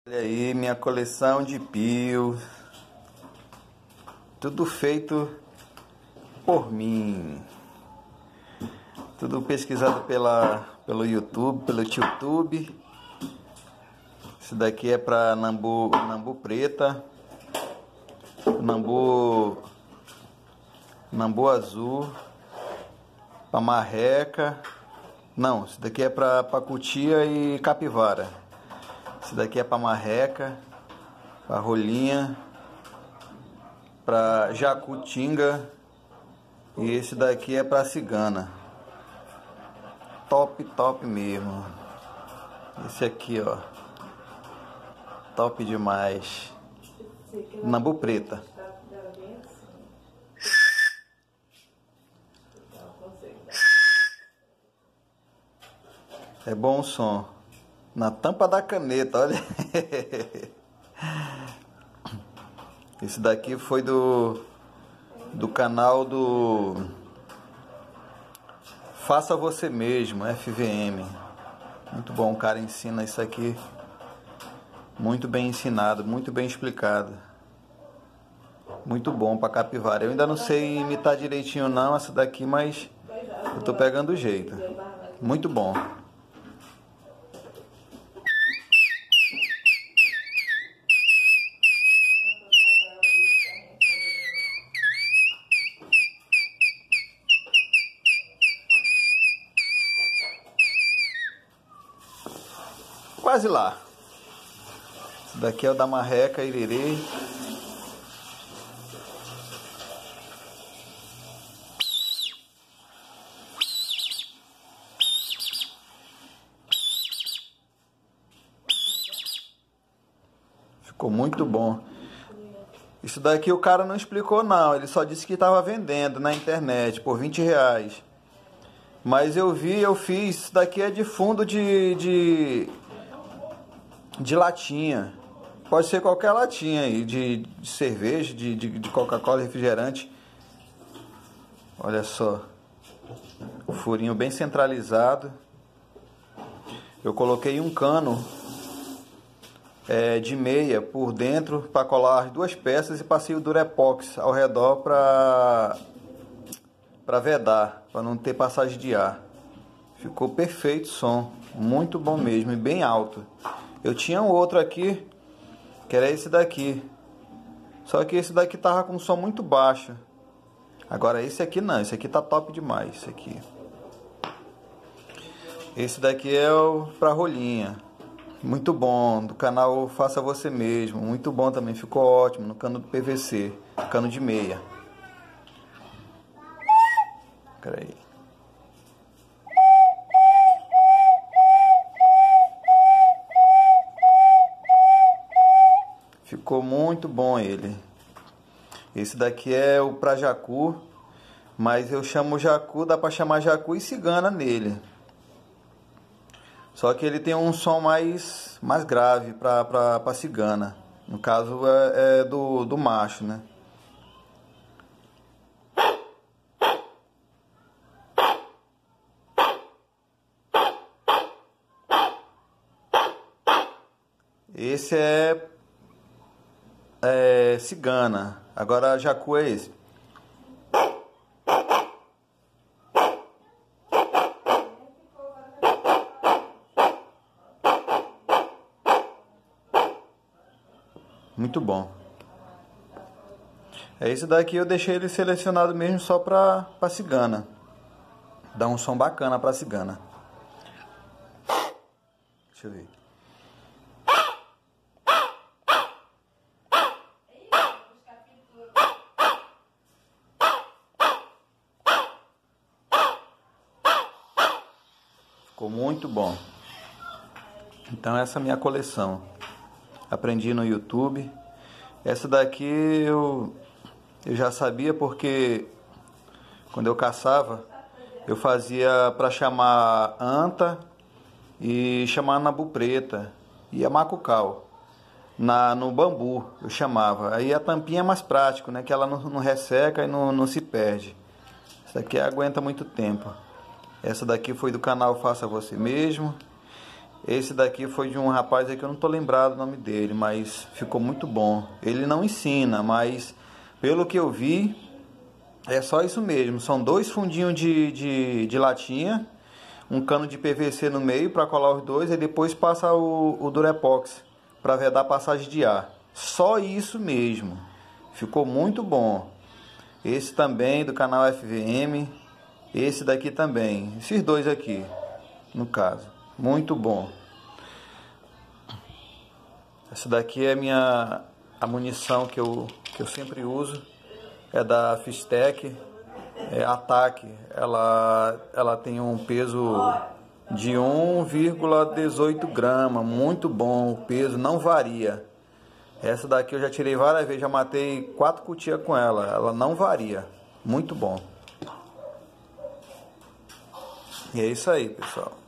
Olha aí minha coleção de pios, tudo feito por mim, tudo pesquisado pelo YouTube, pelo YouTube. Esse daqui é para nambu preta, nambu azul, para marreca. Não, esse daqui é para cutia e capivara. Esse daqui é para marreca, para rolinha, para jacutinga, e esse daqui é para cigana. Top mesmo. Esse aqui, ó, top demais. Nambu preta. É bom o som. Na tampa da caneta, olha. Esse daqui foi do canal do Faça Você Mesmo, FVM. Muito bom, o cara ensina isso aqui. Muito bem ensinado, muito bem explicado. Muito bom para capivara. Eu ainda não sei imitar direitinho não essa daqui, mas eu tô pegando o jeito. Muito bom. Quase lá. Esse daqui é o da marreca irerê. Ficou muito bom. Isso daqui o cara não explicou não. Ele só disse que estava vendendo na internet por R$20. Mas eu fiz. Isso daqui é de fundo de latinha. Pode ser qualquer latinha aí, de cerveja, de Coca-Cola, refrigerante. Olha só. O furinho bem centralizado. Eu coloquei um cano de meia por dentro para colar as duas peças e passei o Durepox ao redor para vedar, para não ter passagem de ar. Ficou perfeito o som, muito bom mesmo e bem alto. Eu tinha um outro aqui, que era esse daqui. Só que esse daqui tava com som muito baixo. Agora esse aqui não, esse aqui tá top demais, esse aqui. Esse daqui é o pra rolinha. Muito bom, do canal Faça Você Mesmo. Muito bom também, ficou ótimo, no cano do PVC, cano de meia. Peraí. Ficou muito bom ele. Esse daqui é o pra jacu, mas eu chamo jacu, dá pra chamar jacu e cigana nele. Só que ele tem um som mais grave pra cigana. No caso é do macho, né? Esse é cigana. Agora jacu é esse. Muito bom. Esse daqui eu deixei ele selecionado mesmo só pra cigana. Dá um som bacana pra cigana. Deixa eu ver. Ficou muito bom. Então essa é a minha coleção. Aprendi no YouTube. Essa daqui eu já sabia porque quando eu caçava eu fazia para chamar anta e chamar nambu preta e a macucal no bambu eu chamava. Aí a tampinha é mais prático, né? Que ela não resseca e não se perde. Essa daqui aguenta muito tempo. Essa daqui foi do canal Faça Você Mesmo. Esse daqui foi de um rapaz aí que eu não tô lembrado o nome dele, mas ficou muito bom. Ele não ensina, mas pelo que eu vi, é só isso mesmo. São 2 fundinhos de latinha, um cano de PVC no meio para colar os dois e depois passa o Durepox para vedar a passagem de ar. Só isso mesmo. Ficou muito bom. Esse também do canal FVM. Esse daqui também. Esses dois aqui, no caso. Muito bom. Essa daqui é a munição que eu sempre uso. É da Fistec. É Ataque. Ela tem um peso de 1,18 gramas. Muito bom. O peso não varia. Essa daqui eu já tirei várias vezes. Já matei 4 cutias com ela. Ela não varia. Muito bom. E é isso aí, pessoal.